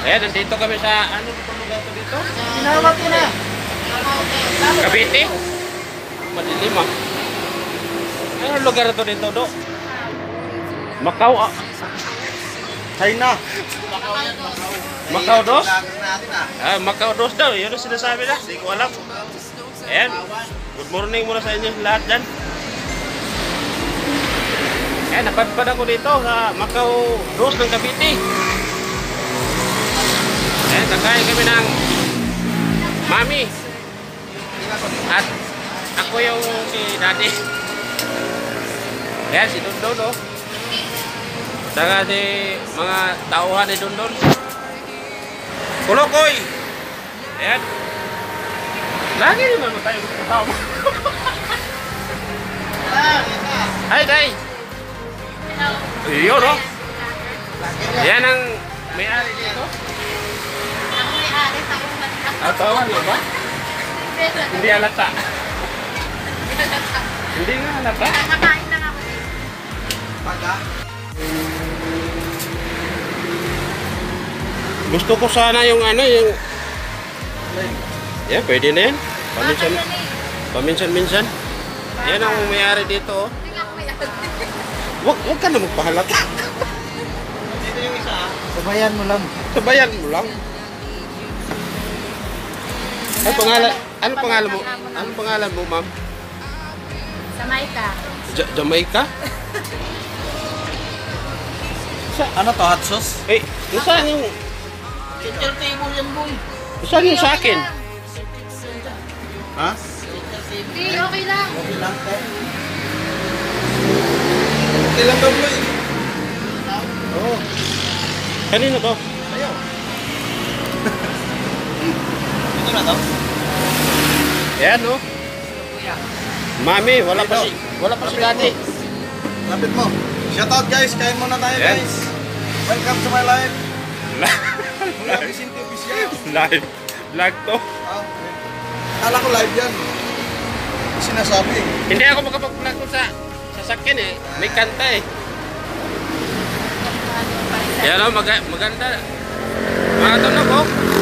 Ayan, nandito kami sa, ano itong lugar to dito? Tinawag ko na. Cavite? Madilim ah. Anong lugar to dito, Do? Macau ah. China. Macau dos? Natin ah. Macau dos daw. Yun ang sinasabi na. Hindi ko alam. Ayan. Good morning muna sa inyo lahat dyan. Ayan, napadpad ako dito sa Macau dos ng Cavite. Ayan, nakain kami ng mami. At ako yung si Daddy. Ayan, si Dondon, oh. Saka si mga tauhan ni Dondon. Kulokoy! Ayan. Lagi naman mo tayo kasama. Hi, Day! Iyon, oh. Ayan ang may-ari dito. Tauhan mo ba? Hindi halata. Hindi nga halata. Nakakain lang ako eh. Paga. Gusto ko sana yung ano, yung... Yeah, pwede na yan. Paminsan-minsan. Yan ang may-ari dito, oh. Hindi nga ako may agad. Wag ka na magpahalata. Dito yung isa ah. Sabayan mo lang. Sabayan mo lang. Ano pangalan mo? Ano pangalan mo, ma'am? Jamaica. Jamaica? Ano to, hot sauce? Eh, saan yung... Center table yan, boy. Saan yung sa akin? Ha? Hindi, okay lang. Okay lang, te. Okay lang daw, boy. Oo. Kanino to? Ayaw. Ito na to? Ayan, oh. Mami, wala pa si Daddy. Lapit mo. Shoutout guys, kain muna tayo Yes. guys. Welcome to my life. Mula Vicente Official. Live to. Kala ko live yan. Sinasabi. Hindi ako makapag-vlog ko sa sasakyan eh. May kanta eh. Yan o, maganda. Mga tunog oh.